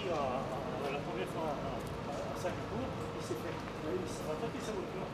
pris la première fois à Singapour, il s'est rattrapé sa voiture.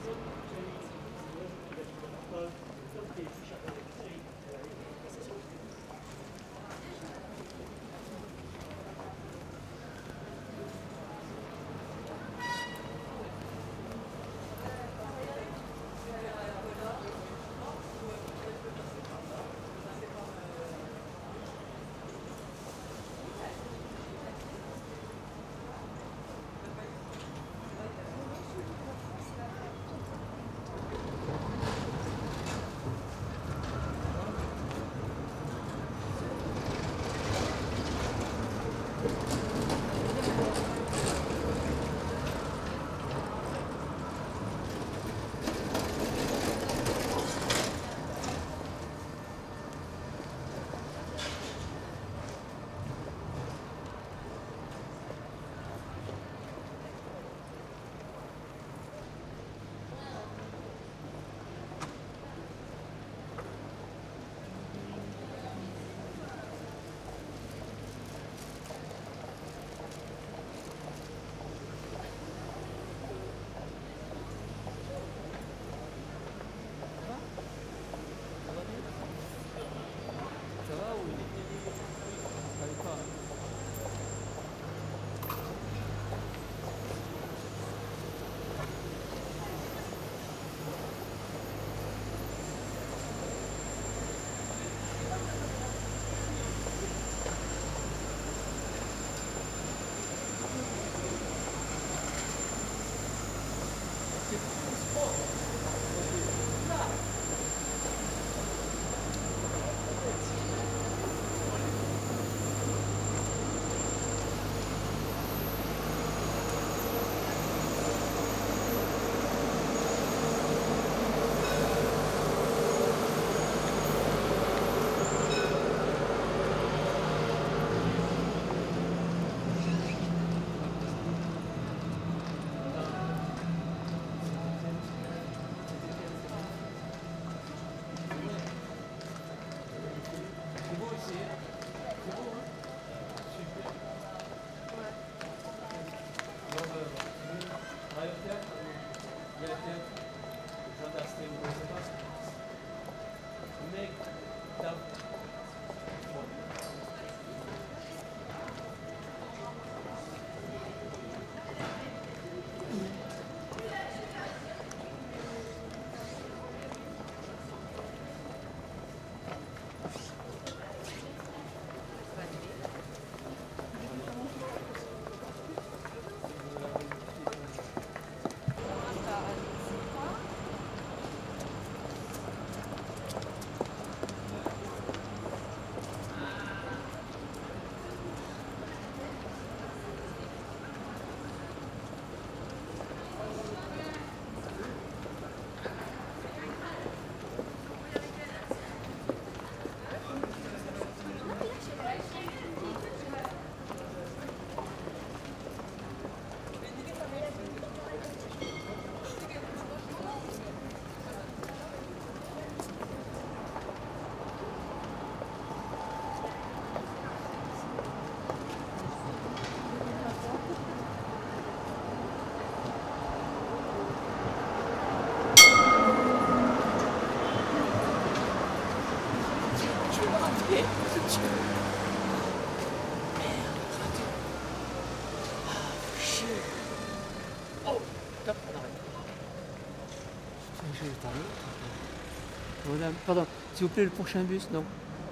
Madame, pardon, s'il vous plaît, le prochain bus, non?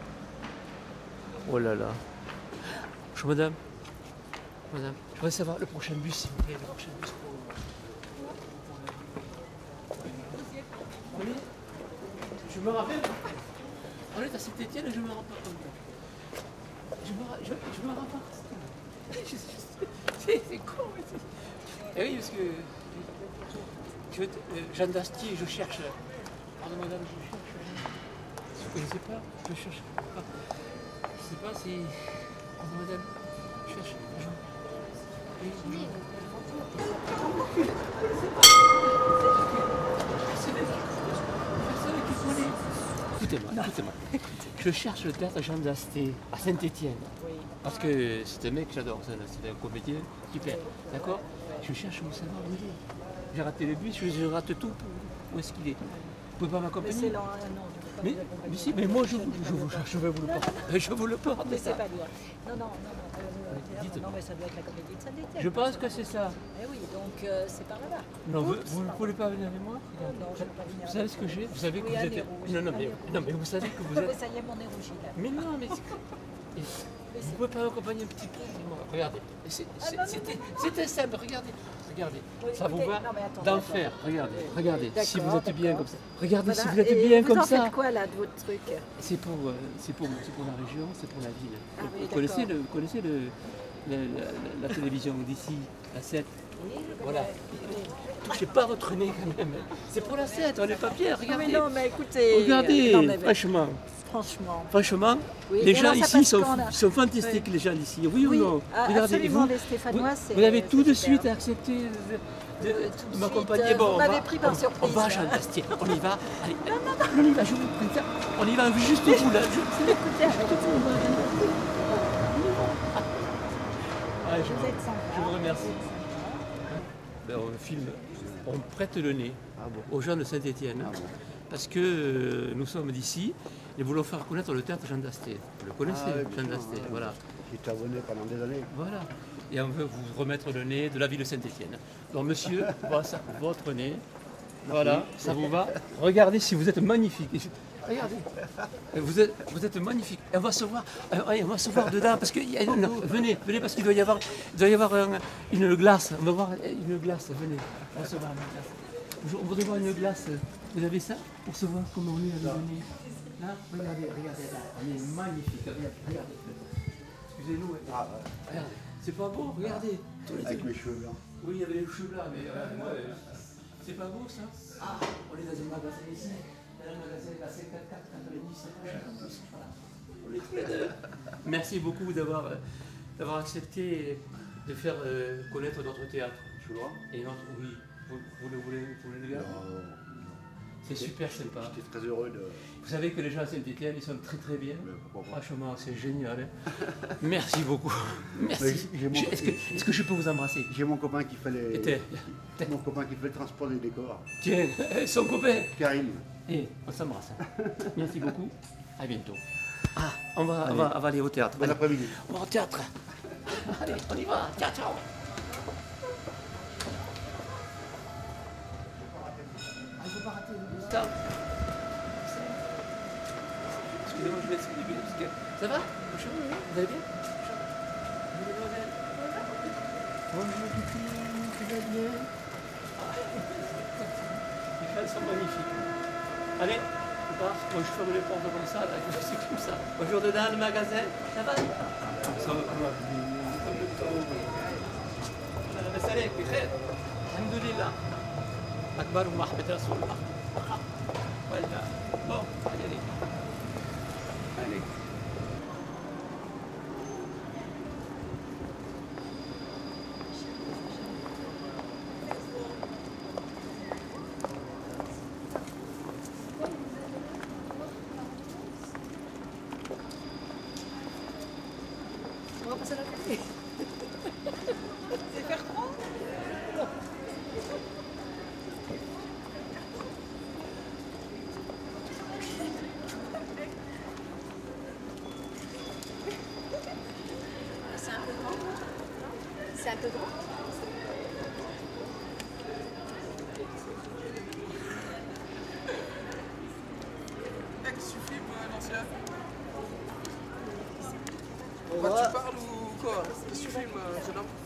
Oh là là. Bonjour madame. Madame, je voudrais savoir le prochain bus, s'il vous plaît, le prochain bus pour... Oui, je me rappelle. On est à Saint-Étienne et je me rappelle pas comme ça. Je me rappelle pas. C'est con. Eh oui, parce que Jeanne d'Astier, je cherche. Pardon madame, je cherche. Vous ne connaissez pas? Je cherche. Je ne sais pas si... Pardon madame, je cherche. Oui, bonjour. Écoutez-moi. Je cherche le théâtre Jeanne d'Astier à Saint-Étienne. Oui. Parce que c'est un mec que j'adore, c'est un comédien super, d'accord? Je cherche à savoir où il est. J'ai raté le bus, je rate tout. Où est-ce qu'il est? Vous pouvez pas Mais m'accompagner? c'est lent, non, je ne peux pas Mais, vous accompagner. mais si, mais moi je vais vous le porter. Je vous le porte. Mais ça. c'est pas loin. Non, non, non, Dites-moi. non, mais ça doit être la comédie de Saint-Étienne. Je pense que c'est ça. Eh oui, donc c'est par là-bas. Non, vous Oups. ne voulez pas venir avec moi? Non, je ne peux pas venir. Vous savez ce que j'ai? Vous savez que Oui, vous un êtes. nez rouge, Non, non, un mais, nez rouge. non, mais vous savez que vous Mais êtes. ça y est, mon nez rougi là. Mais non, mais. Vous pouvez pas m'accompagner un petit peu? Dis-moi. Regardez. C'était simple, regardez. Regardez. Oui, Ça vous écoutez, va? non, mais attends, D'enfer. Regardez. Regardez. Si vous D'accord, êtes bien d'accord. comme ça. Regardez si Voilà. vous êtes Et bien vous comme en ça. faites quoi là de votre truc? C'est pour la région, c'est pour la ville. Ah oui, Vous d'accord. connaissez la télévision d'ici, la 7. Oui, je Voilà. connais. Touchez pas votre nez quand même. C'est pour la 7, on n'est pas bien, Mais regardez. non, mais écoutez. Regardez, non, mais franchement, Oui, les et gens alors, ça ici passe sont, quand, là sont fantastiques, les gens d'ici. Oui, Oui, ou non? ah, Regardez, absolument, vous, les Stéphanois, vous, c'est. vous avez tout de c'est suite superbe. accepté de Tout de m'accompagner. suite, Bon, vous on m'avez va- pris par on- surprise, On va à là. Jean Dastier, on y va. Allez, on y va, je vous prie. On y va juste au bout là. Écoutez, arrêtez. Ah, Vous êtes sympa. je vous remercie. Ben, on filme, on prête le nez aux gens de Saint-Étienne. Parce que nous sommes d'ici et voulons faire connaître le théâtre Jean Dasté. Vous le connaissez, Ah oui, bien Jean sûr, Dasté, ouais. voilà. J'étais abonné pendant des années. Voilà. Et on veut vous remettre le nez de la ville de Saint-Étienne. Donc monsieur, voilà ça, votre nez. Voilà, ça vous va? Regardez si vous êtes magnifique. Regardez. Vous êtes magnifique. Et on va se voir, on va se voir dedans parce que venez parce qu'il doit y avoir, une glace. On va voir une glace. Venez. On va se voir une glace. On voudrait voir une glace. Vous avez ça pour se voir comment on est avec le nez. Là, regardez là. On est magnifique. Regardez. Excusez-nous. Regardez. C'est pas beau, regardez. Avec mes cheveux blancs. Oui, il y avait les cheveux blancs, mais moi, c'est pas beau ça? Ah, on est dans un magasin ici. Dans un magasin, la 54,90, c'est pas cher en plus. Voilà. On est tous les deux. Merci beaucoup d'avoir accepté de faire connaître notre théâtre. Tu vois? Et notre, oui, vous le voulez le garder? Non, C'est super sympa. j'étais très heureux de. Vous savez que les gens à Saint-Étienne, ils sont très très bien. Mais pourquoi pas. Franchement, c'est génial. Hein. Merci beaucoup. Merci. Mais j'ai mon- Est-ce que je peux vous embrasser? J'ai mon copain qui fait les. T'es- Mon copain qui fait le transport des décors. Tiens, son copain. Karim. Et on s'embrasse. Merci beaucoup. À bientôt. Ah, on va aller au théâtre. Bon Allez. après-midi. On va au théâtre. Allez, on y va. Ciao, ciao. Ah, il ne faut pas rater le stop. Excusez-moi, je laisse le début. Parce que... Ça va? Bonjour, vous allez bien? Bonjour, mademoiselle. Bonjour, Kiki. Tu vas bien? Les fans sont magnifiques. Allez, on part. Moi, je ferme les portes comme ça. Là. C'est comme ça. Bonjour, dedans, le magasin. Ça va? Ça va. بس عليك بخير الحمد لله اكبر ومحبة رسول الله ولا بون عليك عليك On va passer à la télé. C'est faire trop? C'est un peu grand. C'est un peu grand. Qu'est-ce que tu filmes, l'ancien? Quoi, tu parles ou quoi? Qu'est-ce que tu filmes, jeune homme?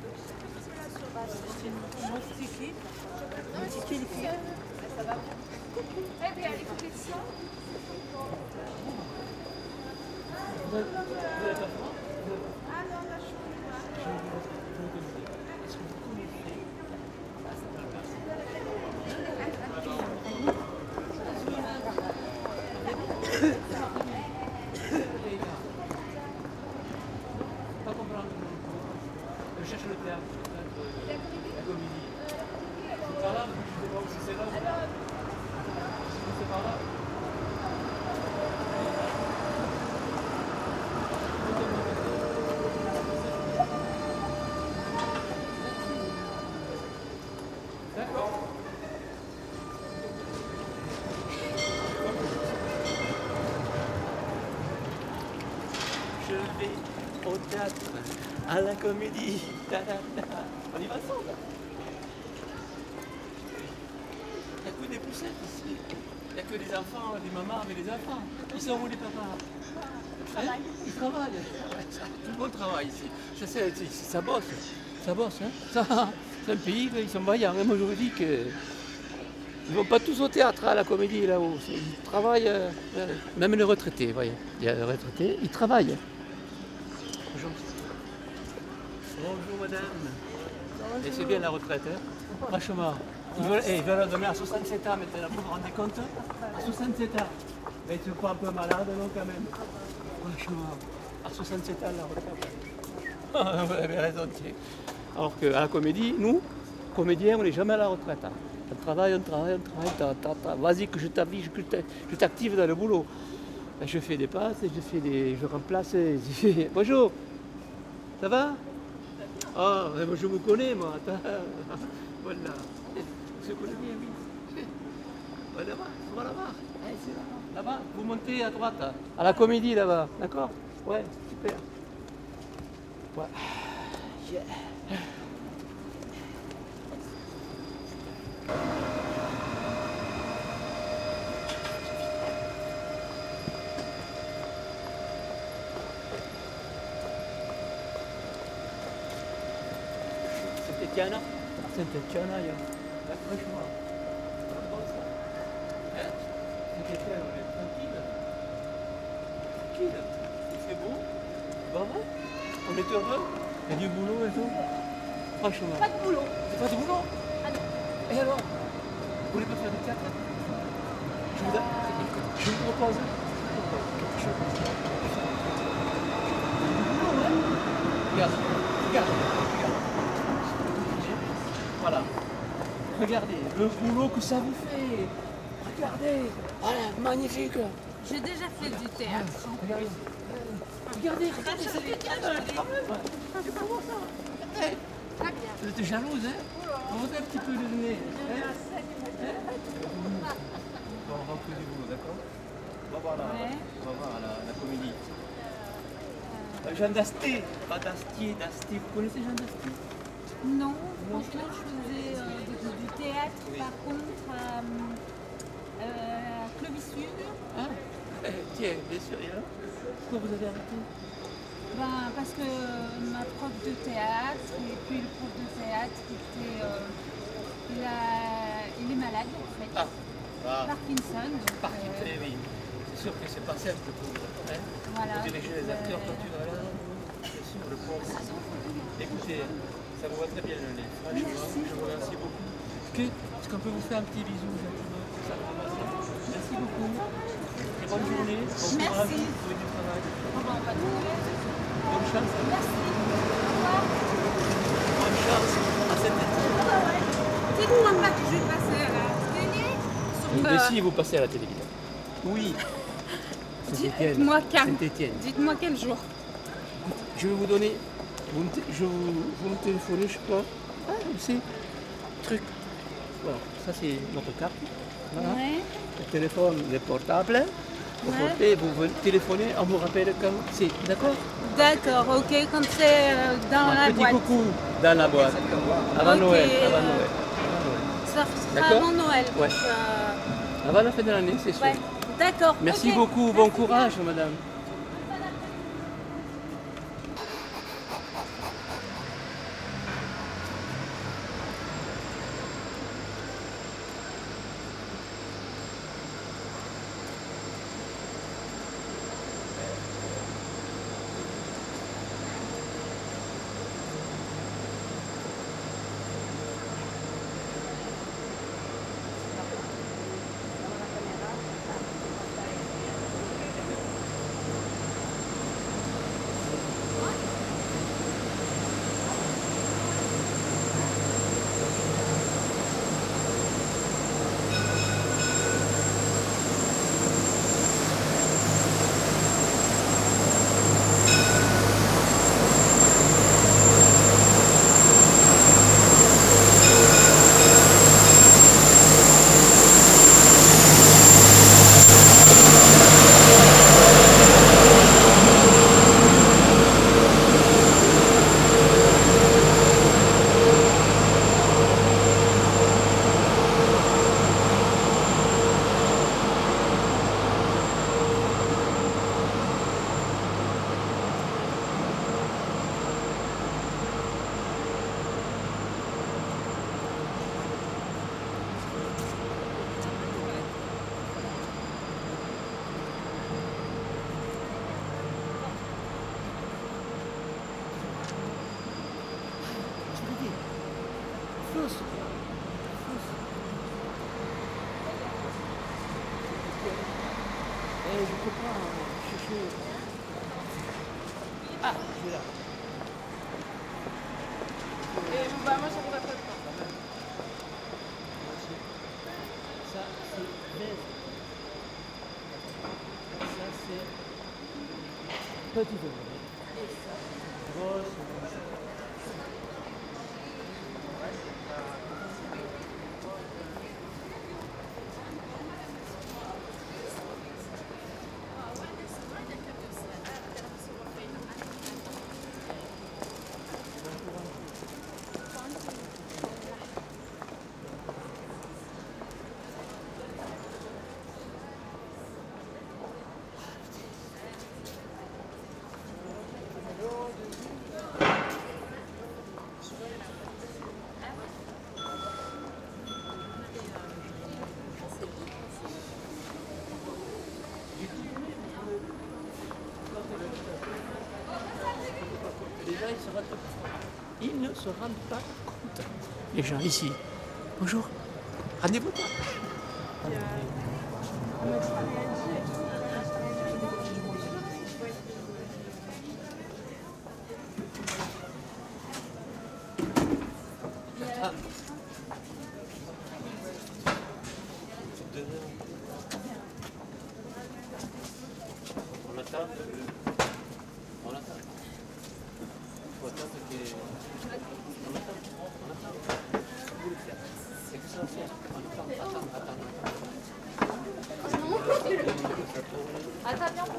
Eh bien, les compétitions. Pas comprendre. Je cherche le théâtre. La comédie. C'est par là, je ne sais pas où c'est là. C'est par là. vais au théâtre, à la comédie. Ta, ta, ta. On y va ensemble. Il n'y a que des poussettes ici. Il n'y a que des enfants, des mamans avec des enfants. Ils sont où les papas? Ils travaillent. Tout le monde travaille ici. Ça bosse. Ça bosse. Hein. C'est un pays, ils sont vaillants. Moi je vous dis que. Ils ne vont pas tous au théâtre, à la comédie là-haut. Ils travaillent, même les retraités, vous voyez. Il y a les retraités, ils travaillent. Bonjour. Bonjour madame. Et c'est bien la retraite, hein. Franchement. Ils veulent la donner à 67 ans maintenant, vous vous rendez compte? À 67 ans. Mais tu es pas un peu malade, non, quand même? Franchement, à 67 ans la retraite. Vous avez raison, tiens. Alors qu'à la comédie, nous, comédiens, on n'est jamais à la retraite. Hein. On travaille. Vas-y que je t'active dans le boulot. Je fais des passes, je remplace. Bonjour, ça va? Oh, je me connais moi. Voilà. Je connais bien, oui. Voilà, là-bas. Là-bas, vous montez à droite, à la comédie là-bas, d'accord? Ouais, super. Ouais. Yeah. Saint-Étienne, il y a franchement. Saint-Étienne, on est tranquille. Tranquille. Il fait beau. Bravo. On est heureux. Il y a du boulot et tout. Franchement. Pas de boulot. C'est pas de boulot? Ah non. Et alors? Vous voulez pas faire du théâtre? Je vous propose quelque chose. Regarde. Voilà. Regardez le boulot que ça vous fait. Regardez. Voilà, magnifique. J'ai déjà fait du théâtre. Regardez, ça fait bien quand même. C'est pas bon ça. Regardez. Très bien. Vous êtes jalouse, hein? Vous êtes un petit peu le nez. On va voir que du boulot, d'accord? On va voir la comédie. Jean d'Asté, pas d'Astier, d'Asté. Vous connaissez Jean d'Asté? Non, franchement, je faisais du théâtre, par contre, à Clovis Sud. Ah, tiens, bien sûr, et là? Pourquoi vous avez arrêté? Ben, parce que ma prof de théâtre, et puis le prof de théâtre, il est malade en fait. Ah. Parkinson. Donc, Parkinson, oui. C'est sûr que c'est pas simple pour hein, voilà. pour diriger les acteurs quand tu vas là. Bien sûr, le pauvre. Écoutez, ça vous va très bien le nez. Franchement, je vous remercie beaucoup. Est-ce qu'on peut vous faire un petit bisou gentiment? Merci beaucoup. Et bonne journée. Bon courage. Merci. Trouver du travail. On va trouver. Bonne chance. Merci. Au revoir. Bonne chance à cette été. Dites-moi pas que je vais passer à la télé. Mais si vous passez à la télévision. Oui. Dites-moi quand. Saint-Étienne. Dites-moi quel jour. Je vais vous donner. Vous me téléphonez, je sais pas. Ah, c'est truc. Voilà, ça c'est notre carte. Voilà. Ouais. Le téléphone, le portable. Vous Ouais. portez, vous téléphonez, on vous rappelle quand c'est. D'accord? D'accord, ok, quand c'est dans Un la petit boîte. coucou dans la boîte. Avant Ok, Noël. Avant euh, Noël. Ça sera D'accord. avant Noël. Ouais. donc, Avant la fin de l'année, c'est sûr. ouais. D'accord. Merci ok. beaucoup, bon courage, madame. je peux pas chercher. Ah, je suis là. Bah, moi, j'arrive à pas le temps. Ça, c'est beige. Ça, c'est petit ouvrier. Grosse ouvrier. Ils ne se rendent pas compte. Les gens ici. Bonjour. Rendez-vous pas. On attend. On attend. On attend. C'est que ça va faire. Attends, viens.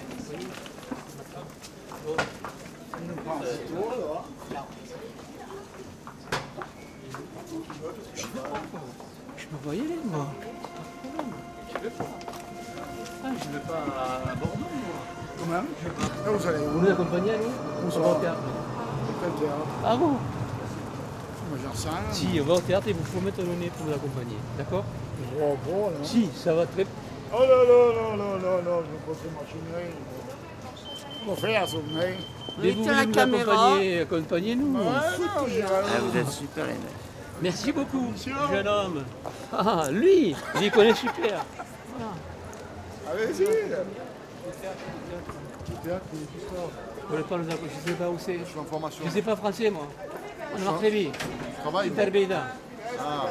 Je peux pas y aller, moi. Je veux pas. Ah, je veux pas à Bordeaux, moi. Quand même. Là, vous allez Vous nous accompagnez, nous? Où ça On va au théâtre. Quel théâtre? Ah bon? Moi, j'en sais rien. Si, on va au théâtre et vous faut mettre le nez pour vous accompagner. D'accord? Oh, bon, non. Si, ça va très. Oh là là là là là là, je vais passer ma cheminée. Comment faire, ça, vous venez? Mais vous voulez nous accompagner, accompagnez-nous. Ouais, non, j'irai là. vous êtes super les mecs. Merci beaucoup, jeune homme. Ah, lui, il connaît super. Allez-y. Petit théâtre, vous voulez pas nous accompagner? Je sais pas où c'est. Je suis en formation. Je sais pas français, moi. On a très bien. Je travaille. moi. Interbeida. Ah,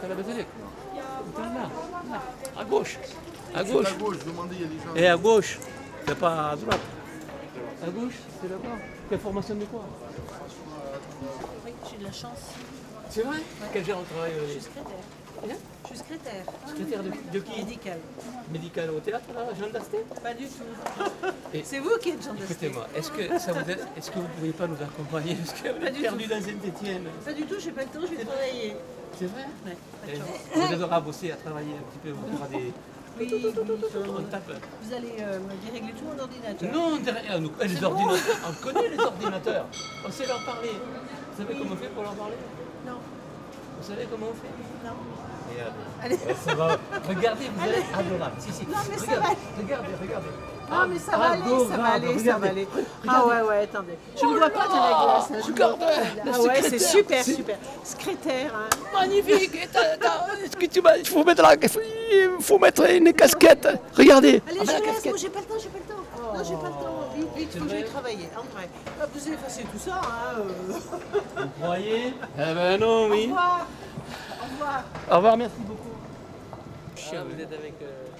À gauche. À c'est gauche. à gauche, demandez, il y a des gens. Et à gauche. C'est pas à droite. À gauche, c'est là-bas. Quelle formation de quoi? Oui, j'ai de la chance. C'est vrai? Quel genre de travail? Je suis secrétaire. Je suis secrétaire. Secrétaire de qui? Médicale. Médical au théâtre, là, Jean d'Asté? Pas du tout. Et- C'est vous qui êtes Jean d'Asté. Écoutez-moi, est-ce que vous ne pouvez pas nous accompagner? Parce que vous Pas êtes du perdu tout. dans Saint-Étienne. Pas du tout, j'ai pas le temps, je vais travailler. C'est vrai? Ouais, pas de chance. Vous êtes à bosser, à travailler un petit peu, on fera des... Oui, On tape. vous allez me dérégler tout mon ordinateur. Non, derrière nous, les ordinateurs, on connaît les ordinateurs. On sait leur parler. Vous savez comment on fait pour leur parler? Non, Vous savez comment on fait? non. Allez. Ça va. Regardez, vous allez adorable. Si, si. Non, mais ça regardez, va. regardez. Non, mais ça va aller, ça va Adorable, aller, ça va regardez. aller. Ah ouais, ouais, attendez. Je ne bois pas de la glace. hein, je ne bois Regarde, pas de le la- Ah ouais, c'est secrétaire, super, c'est- super. Secrétaire, hein. Magnifique. Est-ce que tu vas... Il faut mettre une casquette. Regardez. Allez, je laisse, moi j'ai pas le temps, j'ai pas le temps. Non, j'ai pas le temps. Vite, vite, C'est faut que j'aille vrai travailler, en vrai. Hop, vous effacez tout ça, hein. Vous croyez? Eh ben non, Au oui. revoir. Au revoir. Au revoir, merci beaucoup. Chien, vous êtes avec...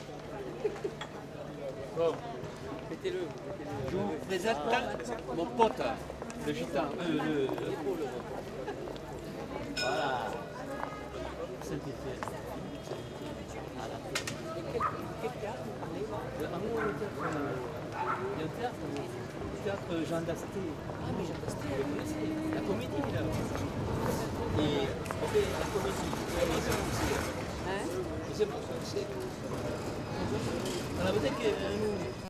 Bon, mettez-le. Je vous présente mon pote, le gitan. Voilà. Saint-Étienne. Voilà. Quel théâtre? Il y a un théâtre, le théâtre Jean d'Asté. Ah, mais Jean d'Asté, vous connaissez la comédie, là. Et on fait la comédie. Et c'est pour ça que c'est. Alors peut-être que nous.